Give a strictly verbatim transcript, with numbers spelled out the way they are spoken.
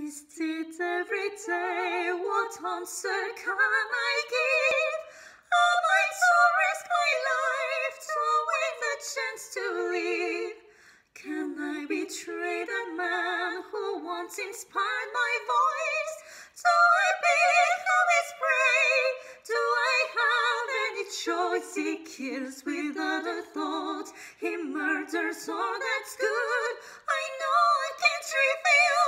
missed it every day. What answer can I give? Am I to risk my life to win the chance to live? Can I betray the man who once inspired my voice? Do I become his prey? Do I have any choice? He kills without a thought. He murders all that's good. I know I can't reveal